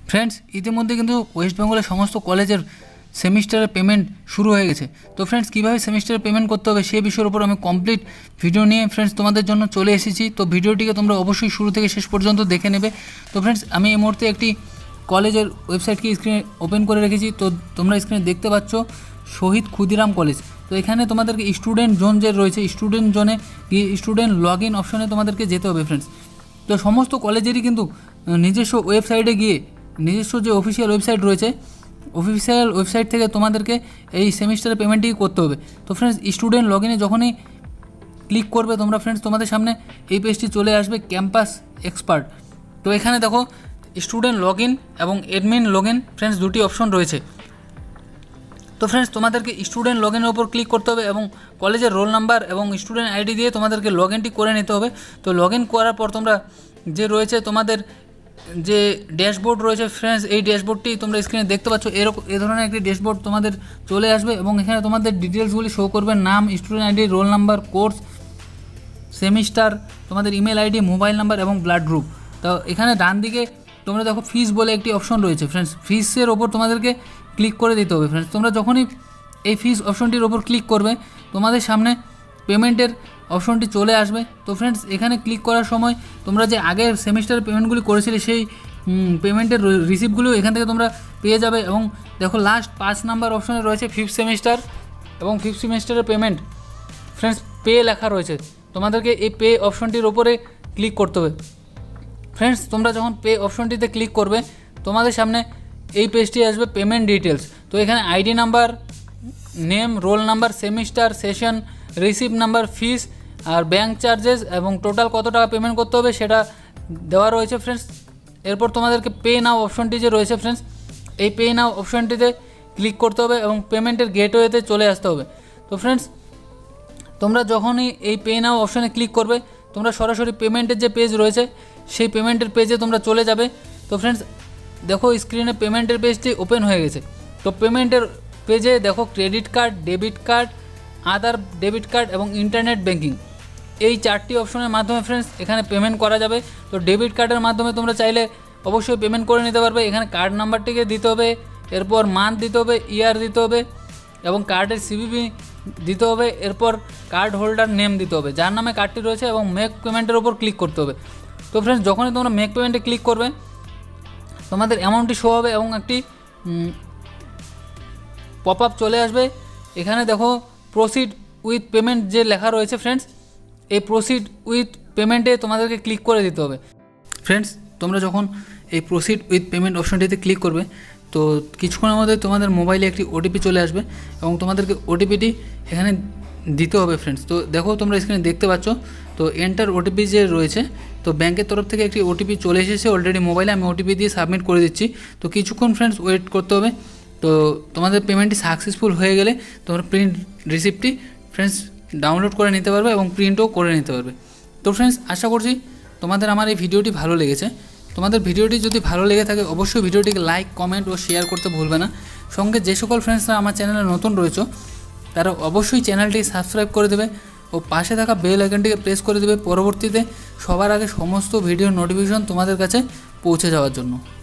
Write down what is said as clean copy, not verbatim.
Friends, ইতিমধ্যে কিন্তু West বেঙ্গলের সমস্ত কলেজের সেমিস্টারের পেমেন্ট শুরু হয়ে গেছে। তো ফ্রেন্ডস, কীভাবে সেমিস্টারের পেমেন্ট করতে হবে সেই বিষয়ের উপর আমি কমপ্লিট ভিডিও নিয়ে ফ্রেন্ডস তোমাদের জন্য চলে এসেছি। তো ভিডিওটিকে তোমরা অবশ্যই শুরু থেকে শেষ পর্যন্ত দেখে নেবে। তো ফ্রেন্ডস, আমি এই মুহূর্তে একটি কলেজের ওয়েবসাইটকে স্ক্রিনে ওপেন করে রেখেছি। তো তোমরা স্ক্রিনে দেখতে পাচ্ছ শহীদ ক্ষুদিরাম কলেজ। তো এখানে তোমাদেরকে স্টুডেন্ট জোন যে রয়েছে, স্টুডেন্ট জোনে গিয়ে স্টুডেন্ট লগ ইন অপশনে তোমাদেরকে যেতে হবে ফ্রেন্ডস। তো সমস্ত কলেজেরই কিন্তু নিজস্ব ওয়েবসাইটে গিয়ে নিজস্ব যে অফিসিয়াল ওয়েবসাইট রয়েছে, অফিসিয়াল ওয়েবসাইট থেকে তোমাদেরকে এই সেমিস্টারের পেমেন্টটি করতে হবে। তো ফ্রেন্ডস, স্টুডেন্ট লগ ইনে যখনই ক্লিক করবে তোমরা ফ্রেন্ডস, তোমাদের সামনে এই পেজটি চলে আসবে ক্যাম্পাস এক্সপার্ট। তো এখানে দেখো স্টুডেন্ট লগ ইন এবং অ্যাডমিন লগ ইন ফ্রেন্ডস দুটি অপশন রয়েছে। তো ফ্রেন্ডস, তোমাদেরকে স্টুডেন্ট লগ ইনের ওপর ক্লিক করতে হবে এবং কলেজের রোল নাম্বার এবং স্টুডেন্ট আইডি দিয়ে তোমাদেরকে লগ ইনটি করে নিতে হবে। তো লগ ইন করার পর তোমরা যে রয়েছে তোমাদের যে ড্যাশবোর্ড রয়েছে ফ্রেন্ডস, এই ড্যাশবোর্ডটি তোমরা স্ক্রিনে দেখতে পাচ্ছ। এ ধরনের একটি ড্যাশবোর্ড তোমাদের চলে আসবে এবং এখানে তোমাদের ডিটেলসগুলি শো করবে, নাম, student ID, roll number, course, semester, তোমাদের ইমেল আইডি, মোবাইল নাম্বার এবং ব্লাড গ্রুপ। তো এখানে ডান দিকে তোমরা দেখো ফিস বলে একটি অপশন রয়েছে ফ্রেন্ডস, ফিসের ওপর তোমাদেরকে ক্লিক করে দিতে হবে ফ্রেন্ডস। তোমরা যখনই এই ফিস অপশনটির ওপর ক্লিক করবে তোমাদের সামনে পেমেন্টের অপশনটি চলে আসবে। তো ফ্রেন্ডস, এখানে ক্লিক করার সময় তোমরা যে আগের সেমিস্টারের পেমেন্টগুলি করেছিলে সেই পেমেন্টের রিসিপ্টগুলো এখান থেকে তোমরা পেয়ে যাবে। এবং দেখো লাস্ট 5 নাম্বার অপশনে রয়েছে ফিফথ সেমিস্টার এবং ফিফথ সেমিস্টারের পেমেন্ট ফ্রেন্ডস পে লেখা রয়েছে। তোমাদেরকে এই পে অপশনটির ওপরে ক্লিক করতে হবে ফ্রেন্ডস। তোমরা যখন পে অপশনটিতে ক্লিক করবে তোমাদের সামনে এই পেজটি আসবে পেমেন্ট ডিটেলস। তো এখানে ID number, name, roll number, semester, session, receipt number, fees আর ব্যাঙ্ক চার্জেস এবং টোটাল কত টাকা পেমেন্ট করতে হবে সেটা দেওয়া রয়েছে ফ্রেন্ডস। এরপর তোমাদেরকে পে নাও অপশনটি যে রয়েছে ফ্রেন্ডস, এই পে নাও অপশনটিতে ক্লিক করতে হবে এবং পেমেন্টের গেটওয়েতে চলে আসতে হবে। তো ফ্রেন্ডস, তোমরা যখনই এই পে নাও অপশনে ক্লিক করবে তোমরা সরাসরি পেমেন্টের যে পেজ রয়েছে সেই পেমেন্টের পেজে তোমরা চলে যাবে। তো ফ্রেন্ডস, দেখো স্ক্রিনে পেমেন্টের পেজটি ওপেন হয়ে গেছে। তো পেমেন্টের পেজে দেখো credit card, debit card, other debit card এবং ইন্টারনেট ব্যাঙ্কিং, এই 4টি অপশনের মাধ্যমে ফ্রেন্ডস এখানে পেমেন্ট করা যাবে। তো ডেবিট কার্ডের মাধ্যমে তোমরা চাইলে অবশ্যই পেমেন্ট করে নিতে পারবে। এখানে কার্ড নাম্বারটিকে দিতে হবে, এরপর মান্থ দিতে হবে, ইয়ার দিতে হবে এবং কার্ডের সিভিভি দিতে হবে, এরপর কার্ড হোল্ডার নেম দিতে হবে যার নামে কার্ডটি রয়েছে এবং মেক পেমেন্টের ওপর ক্লিক করতে হবে। তো ফ্রেন্ডস, যখনই তোমরা মেক পেমেন্টে ক্লিক করবে তোমাদের অ্যামাউন্টটি শো হবে এবং একটি পপ আপ চলে আসবে। এখানে দেখো প্রসিড উইথ পেমেন্ট যে লেখা রয়েছে ফ্রেন্ডস, এই প্রসিড উইথ পেমেন্টে তোমাদেরকে ক্লিক করে দিতে হবে ফ্রেন্ডস। তোমরা যখন এই প্রসিড উইথ পেমেন্ট অপশনটিতে ক্লিক করবে তো কিছুক্ষণের মধ্যে তোমাদের মোবাইলে একটি ওটিপি চলে আসবে এবং তোমাদেরকে ওটিপিটি এখানে দিতে হবে ফ্রেন্ডস। তো দেখো তোমরা স্ক্রিনে দেখতে পাচ্ছ, তো এন্টার ওটিপি যে রয়েছে, তো ব্যাংকের তরফ থেকে একটি ওটিপি চলে এসেছে অলরেডি মোবাইলে, আমি ওটিপি দিয়ে সাবমিট করে দিচ্ছি। তো কিছুক্ষণ ফ্রেন্ডস ওয়েট করতে হবে। তো তোমাদের পেমেন্টটি সাকসেসফুল হয়ে গেলে তোমরা প্রিন্ট রিসিপ্টটি ফ্রেন্ডস ডাউনলোড করে নিতে পারবে এবং প্রিন্টও করে নিতে পারবে। তো ফ্রেন্ডস, আশা করছি তোমাদের আমার এই ভিডিওটি ভালো লেগেছে। তোমাদের ভিডিওটি যদি ভালো লেগে থাকে অবশ্যই ভিডিওটিকে লাইক, কমেন্ট ও শেয়ার করতে ভুলবে না। সঙ্গে যে সকল ফ্রেন্ডসরা আমার চ্যানেলে নতুন রয়েছে তারা অবশ্যই চ্যানেলটি সাবস্ক্রাইব করে দেবে ও পাশে থাকা বেল আইকনটিকে প্রেস করে দেবে পরবর্তীতে সবার আগে সমস্ত ভিডিও নোটিফিকেশন তোমাদের কাছে পৌঁছে যাওয়ার জন্য।